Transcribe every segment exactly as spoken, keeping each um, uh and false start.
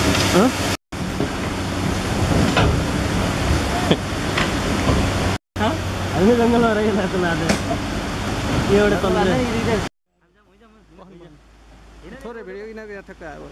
हामी जङ्गलमा रहेको त लाँदै एउटा तल थोरै भिडियो किन यहाँ ठक्क आयो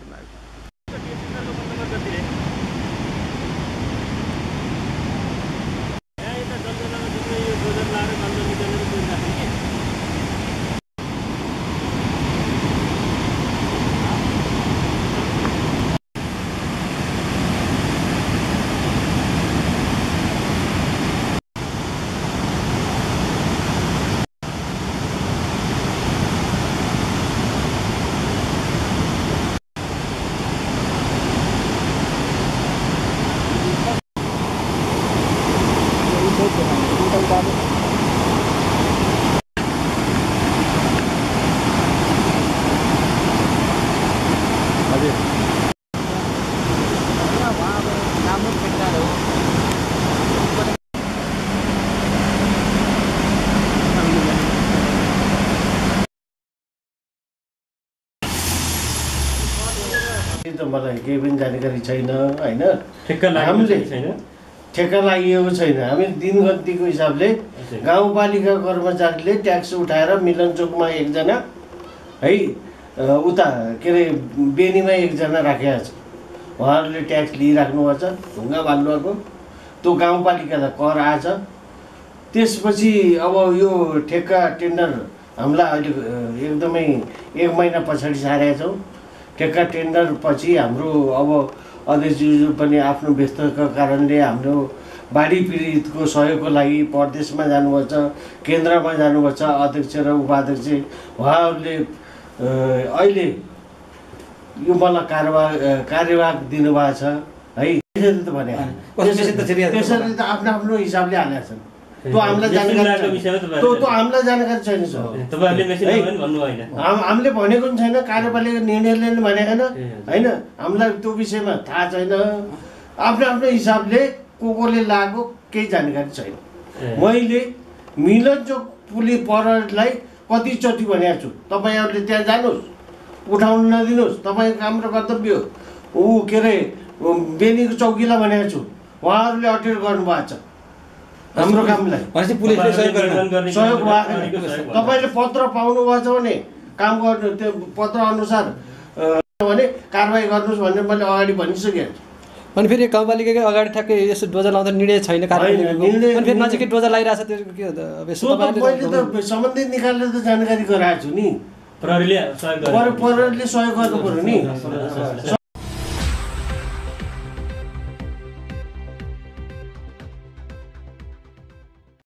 त मलाई केही पनि जानकारी छैन हैन। ठेक्का लागेको छैन ठेक्का लागिएको छैन। हामी दिनगन्तीको हिसाबले गाउँपालिका कर्मचारीले ट्याक्स उठाएर मिलनचोकमा एकजना है उता के अरे बेनीमा एकजना राखेका छ। उहाँहरूले ट्याक्स लिइराख्नु भएको छ ढुङ्गा बालुवाको। त्यो गाउँपालिकालाई कर आएछ। त्यसपछि अब यो ठेक्का टेन्डर हामीलाई अहिले एकदमै एक महिना पछाडि सारेका छौँ। ठेक्का टेन्डर पछि हाम्रो अब अध्यक्षज्यू पनि आफ्नो व्यस्तताका कारणले हाम्रो बाढी पीडितको सहयोगको लागि प्रदेशमा जानुभएको छ, केन्द्रमा जानुभएको छ अध्यक्ष र उपाध्यक्ष। उहाँहरूले अहिले यो मलाई कार्यवाह कार्यवाहक दिनुभएको छ है। त्यसरी त भने त्यसरी त आफ्नो आफ्नो हिसाबले हालेका छन्। त्यो हामीलाई जानकारी त्यो त्यो हामीलाई जानकारी छैन सर। हामीले भनेको पनि छैन, कार्यपालिका निर्णयले पनि भनेको छैन होइन। हामीलाई त्यो विषयमा थाहा छैन। आफ्नो आफ्नो हिसाबले को कोले लागेको केही जानकारी छैन। मैले मिलनचोक पुलिस प्रहरीलाई कतिचोटि भनेको छु तपाईँहरूले त्यहाँ जानुहोस्, उठाउन नदिनुहोस्, तपाईँको काम र कर्तव्य हो। ऊ के अरे बेनीको चौकीलाई भनेको छु, उहाँहरूले अटेर गर्नुभएको छ हाम्रो कामलाई। सहयोग भएको तपाईँले पत्र पाउनुभएको छ भने काम गर्नु, त्यो पत्र अनुसार भने कारवाही गर्नुहोस् भनेर मैले अगाडि भनिसकेँ। अनि फेरि गाउँपालिकाकै अगाडि ठ्याक्कै यसो डोजा लाउँदा निर्णय छैन कार्यपालिकाको, अनि फेरि नजिकै डोजा लागिरहेछ त्यो के हो? मैले त सम्बन्धित निकालेर त जानकारी गराएको छु नि। प्रहरीले सहयोग गर्नु पर्यो नि।